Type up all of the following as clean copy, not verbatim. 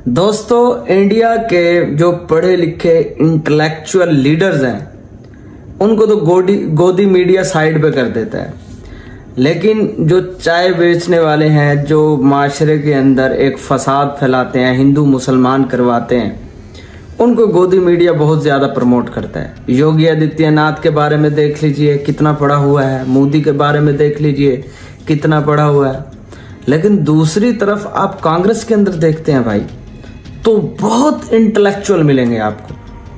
दोस्तों, इंडिया के जो पढ़े लिखे इंटेलेक्चुअल लीडर्स हैं उनको तो गोदी मीडिया साइड पे कर देता है, लेकिन जो चाय बेचने वाले हैं, जो माशरे के अंदर एक फसाद फैलाते हैं, हिंदू मुसलमान करवाते हैं, उनको गोदी मीडिया बहुत ज्यादा प्रमोट करता है। योगी आदित्यनाथ के बारे में देख लीजिए कितना पढ़ा हुआ है, मोदी के बारे में देख लीजिए कितना पढ़ा हुआ है। लेकिन दूसरी तरफ आप कांग्रेस के अंदर देखते हैं भाई, तो बहुत इंटेलेक्चुअल मिलेंगे आपको,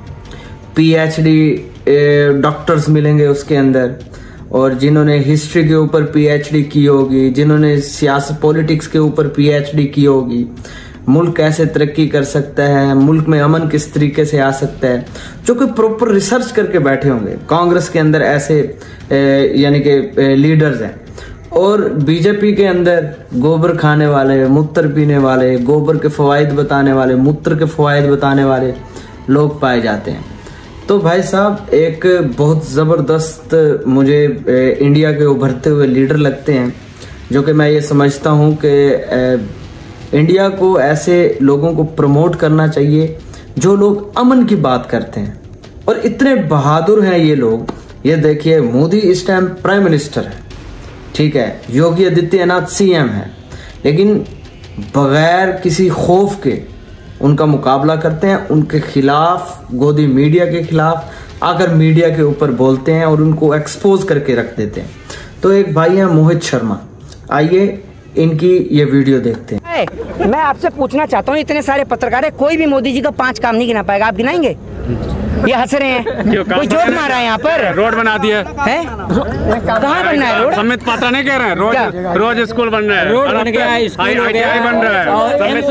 पीएचडी डॉक्टर्स मिलेंगे उसके अंदर, और जिन्होंने हिस्ट्री के ऊपर पीएचडी की होगी, जिन्होंने सियासत पॉलिटिक्स के ऊपर पीएचडी की होगी, मुल्क कैसे तरक्की कर सकता है, मुल्क में अमन किस तरीके से आ सकता है, जो कि प्रॉपर रिसर्च करके बैठे होंगे। कांग्रेस के अंदर ऐसे यानी कि लीडर्स हैं, और बीजेपी के अंदर गोबर खाने वाले, मूत्र पीने वाले, गोबर के फवायद बताने वाले, मूत्र के फवायद बताने वाले लोग पाए जाते हैं। तो भाई साहब, एक बहुत ज़बरदस्त मुझे इंडिया के उभरते हुए लीडर लगते हैं, जो कि मैं ये समझता हूँ कि इंडिया को ऐसे लोगों को प्रमोट करना चाहिए जो लोग अमन की बात करते हैं, और इतने बहादुर हैं ये लोग। ये देखिए, मोदी इस टाइम प्राइम मिनिस्टर है, ठीक है, योगी आदित्यनाथ सीएम है, लेकिन बगैर किसी खौफ के उनका मुकाबला करते हैं, उनके खिलाफ, गोदी मीडिया के खिलाफ आकर मीडिया के ऊपर बोलते हैं और उनको एक्सपोज करके रख देते हैं। तो एक भाई हैं मोहित शर्मा, आइए इनकी ये वीडियो देखते हैं। मैं आपसे पूछना चाहता हूँ, इतने सारे पत्रकार है, कोई भी मोदी जी का 5 काम नहीं गिना पाएगा, आप गिनाएंगे? ये हंस रहे हैं, कोई जोक मारा है यहाँ पर। रोड बना दिया है, कहाँ बनना है रोड? समित पात्रा नहीं कह रहे हैं, रोज स्कूल बन रहा है, रोड बन गया, स्कूल हो गया, बन रहा है, मंदिर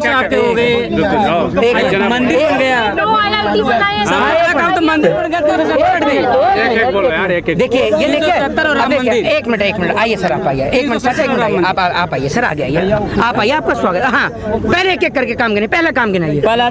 बन गया, तो मंदिर बन गया। देखिए ये देखिए, एक मिनट आइए सर, आप आइए, एक मिनट आप आइए सर, आगे आइए, आप आइए, आपका स्वागत। हाँ, पहले एक एक करके काम गिनाइए, पहला काम गिनाइए। पहला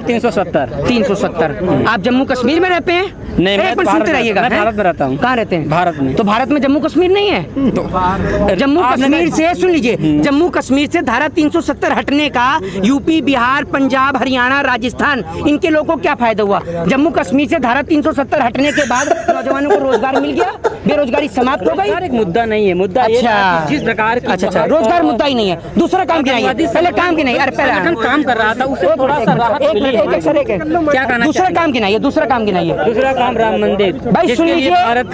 370। आप जम्मू कश्मीर में रहते हैं? नहीं, मैं सुनते रहिएगा, मैं भारत में रहता हूँ। कहाँ रहते हैं? भारत में। तो भारत में जम्मू कश्मीर नहीं है? तो जम्मू कश्मीर से, सुन लीजिए, जम्मू कश्मीर से धारा 370 हटने का यूपी, बिहार, पंजाब, हरियाणा, राजस्थान, इनके लोगों को क्या फायदा हुआ? जम्मू कश्मीर से धारा 370 हटने के बाद नौजवानों को रोजगार मिल गया, बेरोजगारी समाप्त हो गई। एक मुद्दा नहीं है, मुद्दा अच्छा, जिस प्रकार अच्छा, रोजगार मुद्दा ही नहीं है। दूसरा काम गिनाइए, पहले काम गिनाइए। अरे पहले काम कर रहा था, उससे थोड़ा सा क्या कहना, दूसरा काम गिनाइए, दूसरा काम गिनाइए। दूसरा काम राम मंदिर। भाई सुन लीजिए,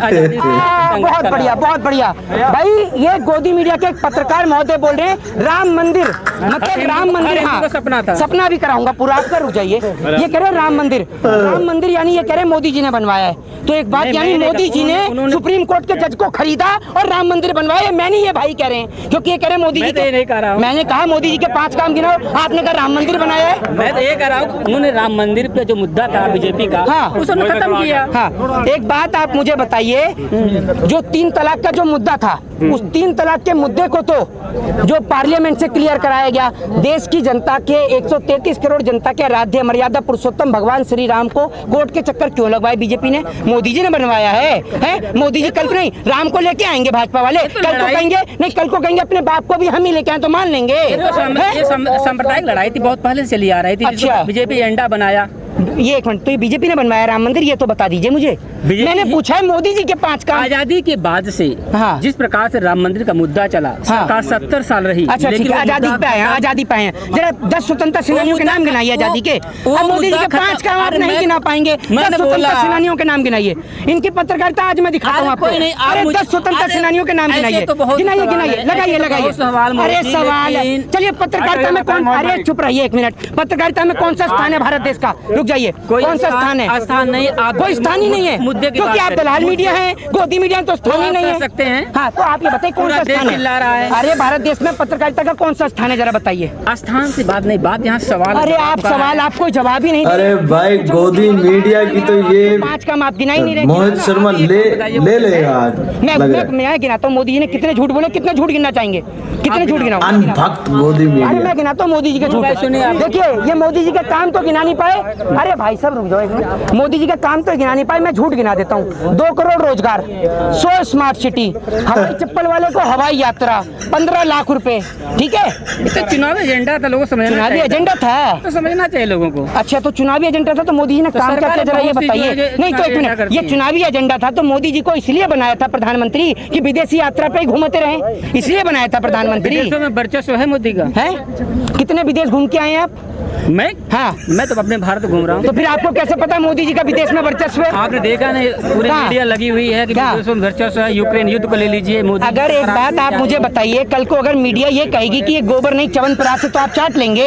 बहुत बढ़िया, बहुत बढ़िया भाई। ये गोदी मीडिया के एक पत्रकार महोदय बोल रहे हैं राम मंदिर, मतलब राम मंदिर, हाँ सपना था, सपना भी कराऊंगा पूरा, आप रुक जाइए। ये कह रहे राम मंदिर यानी ये कह रहे मोदी जी ने बनवाया है। तो एक बात, यानी मोदी जी ने सुप्रीम कोर्ट के जज को खरीदा और राम मंदिर बनवाया, मैं नहीं, ये भाई कह रहे हैं, क्योंकि ये कह रहे मोदी जी नहीं कह रहा हूं। मैंने कहा मोदी जी के 5 काम गिनाओ, आपने कहा राम मंदिर बनाया है। मैं तो ये कह रहा हूँ, उन्होंने राम मंदिर पे जो मुद्दा था बीजेपी का, हाँ, उसने खत्म किया। हाँ, एक बात आप मुझे बताइए, जो 3 तलाक का जो मुद्दा था, उस 3 तलाक के मुद्दे को तो जो पार्लियामेंट से क्लियर कराया गया, देश की जनता के 133 करोड़ जनता के आराध्य मर्यादा पुरुषोत्तम भगवान श्री राम को कोर्ट के चक्कर क्यों लगवाए बीजेपी ने? मोदी जी ने बनवाया है? मोदी जी कल को नहीं, राम को लेके आएंगे भाजपा वाले, कल को कहेंगे नहीं, कल को कहेंगे अपने बाप को भी हम ही लेके आए, तो मान लेंगे। ये सांप्रदायिक लड़ाई थी, बहुत पहले से चली आ रही थी। अच्छा, बीजेपी एजेंडा बनाया। ये एक मिनट, तो ये बीजेपी ने बनवाया राम मंदिर, ये तो बता दीजिए मुझे। मैंने पूछा है मोदी जी के 5 काम। आजादी के बाद से, हाँ, जिस प्रकार से राम मंदिर का मुद्दा चला, सरकार 70 साल रही। अच्छा ठीक है, आजादी पे आए, आजादी पे आए, जरा 10 स्वतंत्रता सेनानियों के नाम गिनाइए आजादी के। मोदी जी के 5 काम आप नहीं गिना पाएंगे, 10 स्वतंत्रता सेनानियों के नाम गिनाइए। इनकी पत्रकारिता आज मैं दिखाता हूँ आपको। अरे 10 स्वतंत्रता सेनानियों के नाम गिनाइए, गिनाइए, लगाइए। अरे सवाल, चलिए पत्रकारिता में कौन, अरे चुप रहिए एक मिनट, पत्रकारिता में कौन सा स्थान है भारत देश का? रुक जाइए, कौन सा स्थान है? स्थान नहीं, कोई स्थान ही नहीं है, मुद्दे क्योंकि आप दलाल मीडिया है, गोदी मीडिया तो स्थान ही नहीं है। सकते हैं। हाँ, तो आप ये बताइए कौन सा स्थान है? अरे भारत देश में पत्रकारिता का कौन सा स्थान है, जरा बताइए। स्थान से बात नहीं, बात यहाँ सवाल। अरे आप सवाल, आपको जवाब ही नहीं। अरे भाई, गोदी मीडिया की तो ये 5 काम आप गिना ही नहीं रहे। मोहित शर्मा ले लेगा आज। मैं गिनाता हूँ, मोदी जी ने कितने झूठ बोले, कितने झूठ गिनना चाहेंगे? कितने झूठ गिनाऊं? अनभक्त गोदी अरे मीडिया। मैं गिनाता हूँ मोदी जी के झूठ। देखिए ये मोदी जी का काम तो गिना नहीं पाए। अरे भाई साहब रुक जाओ एक मिनट। मोदी जी का काम तो गिना नहीं पाए, मैं झूठ गिना देता हूँ। 2 करोड़ रोजगार, 100 स्मार्ट सिटी, हवाई चप्पल वाले को हवाई यात्रा, 15 लाख रुपए। ठीक है, तो चुनावी एजेंडा था, लोगों को समझना चुनावी चाहिए। एजेंडा था तो समझना चाहिए लोगों को। अच्छा, तो चुनावी एजेंडा था तो मोदी जी ने काम क्या किया जरा ये बताइए। नहीं तो एक मिनट, ये चुनावी एजेंडा था तो मोदी जी को इसलिए बनाया था प्रधानमंत्री कि विदेशी यात्रा पे घूमते रहे, इसलिए बनाया था प्रधानमंत्री। विदेशों में वर्चस्व है मोदी का। है? कितने विदेश घूम के आए हैं आप? मैं हाँ, मैं तो अपने भारत घूम रहा हूँ। तो फिर आपको कैसे पता मोदी जी का विदेश में वर्चस्व है? आपने देखा नहीं, पूरी हाँ। मीडिया लगी हुई है कि क्या? विदेशों में वर्चस्व है। यूक्रेन युद्ध को ले लीजिए, मोदी। अगर एक बात आप मुझे बताइए, कल को अगर मीडिया ये कहेगी कि ये गोबर नहीं च्यवनप्राश है तो आप चाट लेंगे?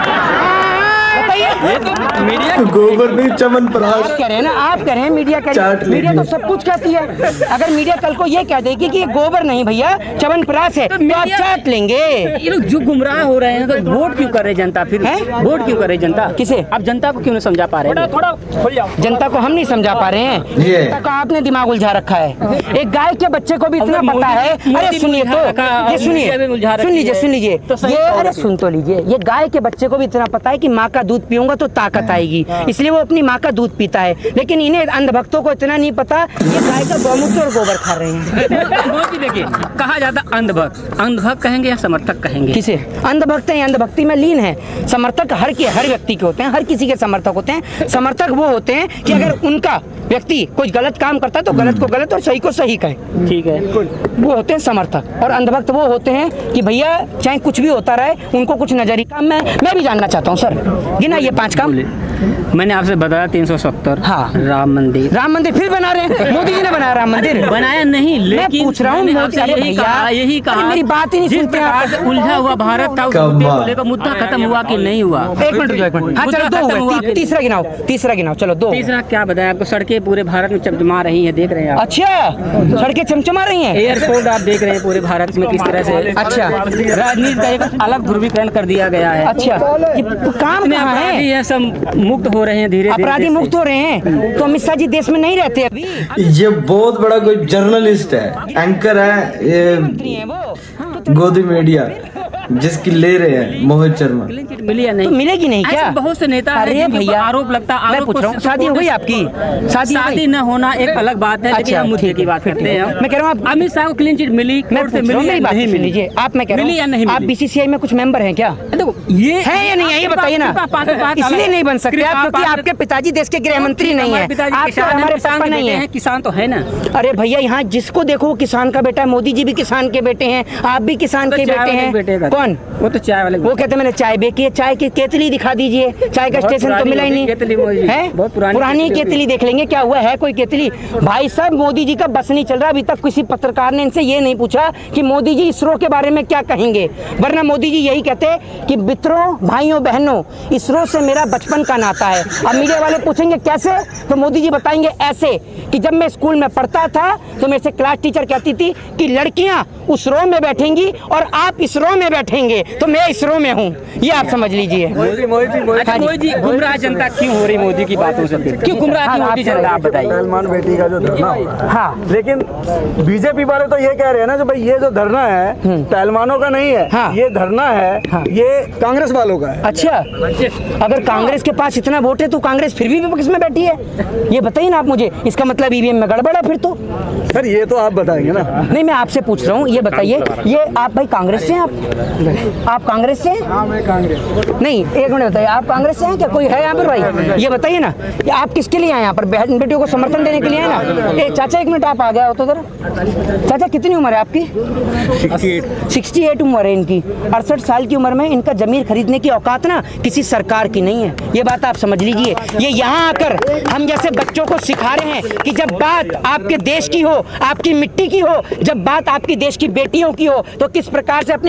बताइए। मीडिया गोबर नहीं च्यवनप्राश। आप कह रहे हैं ना, आप कह रहे हैं मीडिया कह रही चाट है। मीडिया तो लीजिए। सब कुछ कहती है। अगर मीडिया कल को ये कह देगी कि ये गोबर नहीं भैया च्यवनप्राश है तो आप चाट लेंगे। ये लोग जो गुमराह हो रहे हैं तो वोट क्यों कर रहे जनता? फिर हैं? वोट क्यों कर रही जनता? किसे? आप जनता को क्यों नहीं समझा पा रहे हैं? थोड़ा खुल जाओ। जनता को हम नहीं समझा पा रहे हैं, ये। जनता का आपने दिमाग उलझा रखा है। एक गाय के बच्चे को भी इतना पता है। अरे सुनिए तो, ये सुनिए, सुन लीजिए, सुन लीजिए ये, अरे सुन तो लीजिए। ये गाय के बच्चे को भी इतना पता है कि माँ का दूध पीऊंगा तो ताकत आएगी, इसलिए वो अपनी माँ का दूध पीता है। लेकिन इन्हें अंधभक्तों को इतना नहीं पता ये गाय का गौमूत्र और गोबर खा रहे हैं। मोदी देखिए, कहा जाता अंधभक्त। अंधभक्त कहेंगे या समर्थक कहेंगे? किसे? अंधभक्त है, अंधभक्ति में लीन है। समर्थक हर व्यक्ति के होते हैं, हर किसी के समर्थक होते हैं। समर्थक वो होते हैं कि अगर उनका व्यक्ति कोई गलत काम करता है तो गलत को गलत और सही को सही कहे। ठीक है, वो होते हैं समर्थक। और अंधभक्त वो होते हैं कि भैया चाहे कुछ भी होता रहे, उनको कुछ नजर ही काम। मैं भी जानना चाहता हूँ सर, गिना ये 5 काम। मैंने आपसे बताया 370। हाँ। राम मंदिर फिर बना रहे हैं। मोदी जी ने बनाया राम मंदिर? बनाया नहीं, लेकिन पूछ रहा हूँ मैंने मोदी। आपसे अरे यही भैया, कहा, यही कहा, मेरी बात ही नहीं जिस सुनते प्रकार आप। से उलझा हुआ भारत था, उस मुद्दे को लेकर मुद्दा खत्म हुआ कि नहीं हुआ? एक मिनट रुको, एक मिनट। हाँ चलो, 2 हुए, तीसरा गिनाओ, तीसरा गिनाओ। चलो 2। तीसरा क्या बताया आपको? सड़कें पूरे भारत में चमचमा रही हैं, देख रहे हैं आप। अच्छा, सड़कें चमचमा रही हैं। एयरपोर्ट आप देख रहे हैं पूरे भारत में किस तरह से। अच्छा, राजनीति का एक अलग ध्रुवीकरण कर दिया गया है। अच्छा, ये काम कहाँ है? ये सब मुक्त हो रहे हैं धीरे धीरे। अपराधी मुक्त हो रहे हैं तो अमित शाह जी देश में नहीं रहते अभी? ये बहुत बड़ा कोई जर्नलिस्ट है, एंकर है, ये मंत्री हैं वो। गोदी मीडिया जिसकी ले रहे हैं मोहित शर्मा। क्लीन चिट मिली या नहीं? तो मिलेगी नहीं क्या? ऐसे बहुत से नेता हैं अरे जिनके ऊपर भैया, आरोप लगता है। मैं आरोप पूछ को रहा हूँ, शादी हो गई आपकी? शादी न होना एक अलग बात है, लेकिन अच्छा, हम मुद्दे ठीक की है, बात करते हैं। मैं कह रहा हूँ अमित शाह को क्लीन चिट मिली, मैं कोर्ट से पूछ रहा हूँ, मिली मेरी या बात नहीं सुन मिली? लीजिए। आप, मैं कह रहा मिली या हूँ नहीं आप मिली? बीसीसीआई में कुछ मेंबर हैं क्या? देखो, ये है या नहीं है ये बताइए ना। इसलिए नहीं बन सकते आप क्योंकि आपके पिताजी देश के गृह मंत्री नहीं है। आप हमारे पापा नहीं है। किसान तो है ना। अरे भैया, यहाँ जिसको देखो वो किसान का बेटा है। मोदी जी भी किसान के बेटे हैं, आप भी किसान के बेटे हैं। कौन? वो तो चाय वाले। वो कहते मैंने चाय बेची है। चाय की केतली दिखा दीजिए, चाय का स्टेशन तो मिला ही नहीं है। बहुत पुरानी केतली देख लेंगे, क्या हुआ है कोई केतली? भाई साहब, मोदी जी का बस नहीं चल रहा। अभी तक किसी पत्रकार ने इनसे ये नहीं पूछा कि मोदी जी इसरो के बारे में क्या कहेंगे, वरना मोदी जी यही कहते कि मित्रों, भाइयों, बहनों, इसरो से मेरा बचपन का नाता है। अब मीडिया वाले पूछेंगे कैसे, तो मोदी जी बताएंगे ऐसे कि जब मैं स्कूल में पढ़ता था तो मेरे से क्लास टीचर कहती थी कि लड़कियां उस रो में बैठेंगी और आप इस रो में बैठेंगे, तो मैं इस रो में हूँ। ये आप समझ लीजिए। मोदी जी गुमराह जनता क्यों हो रही मोदी की बातों से? क्यों गुमराह क्यों होती जनता, आप बताइए। सलमान बेटी का जो धरना हो रहा है, हाँ, लेकिन बीजेपी वाले तो ये कह रहे हैं ना कि भाई ये जो धरना है पहलवानों का नहीं है। हाँ। ये धरना है, हाँ। ये कांग्रेस वालों का है। अच्छा, अगर कांग्रेस के पास इतना वोट है तो कांग्रेस फिर भी विपक्ष में बैठी है, ये बताइए ना आप मुझे। इसका मतलब ईवीएम में गड़बड़ है फिर तो? सर ये तो आप बताएंगे ना। नहीं, मैं आपसे पूछ रहा हूँ, ये बताइए, ये आप भाई कांग्रेस से हैं? आप कांग्रेस से हैं? हाँ, मैं कांग्रेस। नहीं, एक मिनट बताइए, आप कांग्रेस से हैं क्या? कोई है यहाँ पर भाई? ये बताइए ना, ये आप किसके लिए आए यहाँ पर? बहन बेटियों को समर्थन देने के लिए आए ना? ए चाचा, एक मिनट आप आ गया हो तो जरा। चाचा, कितनी उम्र है आपकी? 68 उम्र है इनकी। 68 साल की उम्र में इनका जमीन खरीदने की औकात ना किसी सरकार की नहीं है। ये बात आप समझ लीजिए। ये यहाँ आकर हम जैसे बच्चों को सिखा रहे हैं कि जब बात आपके देश की हो, आपकी मिट्टी की हो, जब बात आपकी देश की बेटियों की हो, तो किस प्रकार से अपने हक और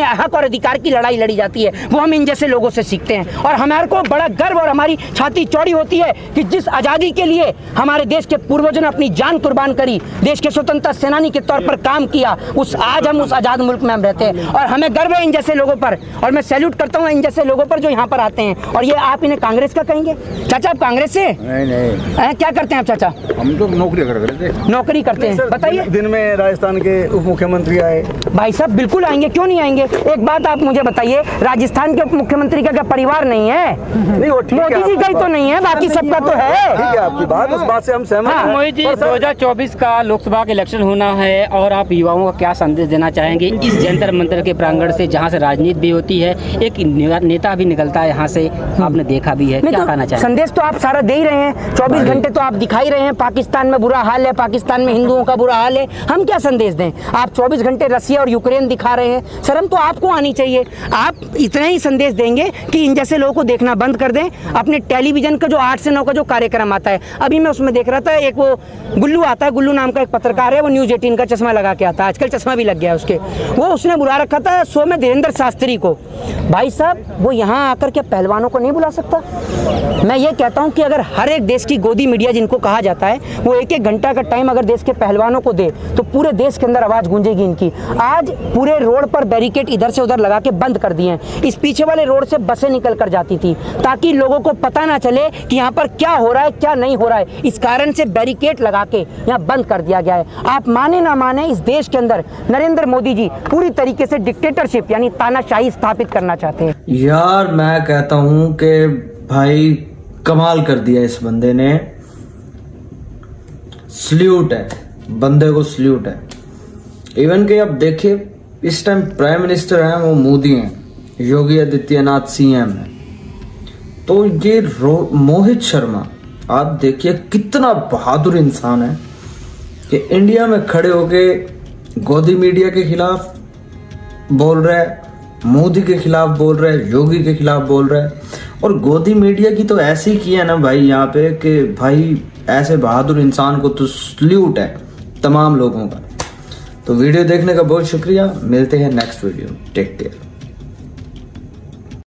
अधिकार की लड़ाई लड़ी जाती है वो हम इन जैसे लोगों से सीखते हैं। और हमारे को बड़ा गर्व और हमारी छाती चौड़ी होती है कि जिस आज़ादी के लिए हमारे देश के पूर्वजों ने अपनी जान कुर्बान करी, देश के स्वतंत्रता सेनानी के तौर पर काम किया, आज हम उस आज़ाद मुल्क में हम रहते हैं और हमें गर्व है इन जैसे लोगों पर। और मैं सैल्यूट करता हूँ इन जैसे लोगों पर जो यहाँ पर आते हैं। और ये आप इन्हें कांग्रेस का कहेंगे? चाचा आप कांग्रेस से? नहीं। क्या करते हैं आप चाचा? हम तो नौकरी करते हैं। नौकरी करते हैं, बताइए। दिन में राजस्थान के उप मुख्यमंत्री आए। भाई साहब बिल्कुल आएंगे, क्यों नहीं आएंगे। एक बात आप मुझे बताइए, राजस्थान के उप मुख्यमंत्री का क्या परिवार नहीं है? नहीं, मोदी जी का ही तो नहीं है, बाकी सबका तो है। ठीक है आपकी बात, उस बात से हम सहमत हैं। मोदी जी 2024 का लोकसभा का इलेक्शन होना है और आप युवाओं को क्या संदेश देना चाहेंगे इस जंतर मंतर के प्रांगण से, जहाँ से राजनीति भी होती है, एक नेता भी निकलता है यहाँ से, आपने देखा भी है, क्या कहना चाहेंगे? संदेश तो आप सारा दे ही रहे हैं, 24 घंटे तो आप दिखा ही रहे हैं, पाकिस्तान में बुरा हाल है, पाकिस्तान में हिंदुओं का बुरा हाल है, हम क्या संदेश दें? आप 24 घंटे रसिया और यूक्रेन दिखा रहे हैं, शर्म तो आपको आनी चाहिए। आप इतना ही संदेश देंगे कि इन जैसे लोगों को देखना बंद कर दें। अपने टेलीविजन का जो 8 से 9 का जो कार्यक्रम आता है, अभी मैं उसमें देख रहा था, एक वो गुल्लू आता है, गुल्लू नाम का एक पत्रकार है, वो न्यूज 18 का चश्मा लगा के आता है, आजकल चश्मा भी लग गया उसके, वो उसने बुला रखा था शो में धीरेन्द्र शास्त्री को। भाई साहब वो यहाँ आकर के पहलवानों को नहीं बुला सकता? मैं ये कहता हूँ कि अगर हर एक देश की गोदी मीडिया जिनको कहा जाता है, वो 1-1 घंटा का टाइम अगर देश के पहलवानों को दे तो पूरे देश के अंदर आवाज गूंजेगी इनकी। आज पूरे रोड पर बैरिकेड इधर से उधर लगा के बंद कर दिए हैं। इस पीछे वाले रोड से बसें निकल कर जाती थी ताकि लोगों को पता ना चले कि यहाँ पर क्या हो रहा है क्या नहीं हो रहा है। इस कारण से बैरिकेड लगा के यहाँ बंद कर दिया गया है। आप माने ना माने, इस देश के अंदर नरेंद्र मोदी जी पूरी तरीके से डिक्टेटरशिप यानी तानाशाही स्थापित करना चाहते हैं। यार मैं कहता हूं कि भाई कमाल कर दिया इस बंदे ने, सल्यूट है बंदे को, सल्यूट है। इवन कि अब देखिए इस टाइम प्राइम मिनिस्टर हैं वो मोदी हैं, योगी आदित्यनाथ सीएम है, तो ये मोहित शर्मा आप देखिए कितना बहादुर इंसान है कि इंडिया में खड़े होके गोदी मीडिया के खिलाफ बोल रहा है, मोदी के खिलाफ बोल रहा है, योगी के खिलाफ बोल रहा है। और गोदी मीडिया की तो ऐसी की है ना भाई यहाँ पे कि भाई ऐसे बहादुर इंसान को तो सल्यूट है तमाम लोगों का। तो वीडियो देखने का बहुत शुक्रिया, मिलते हैं नेक्स्ट वीडियो, टेक केयर।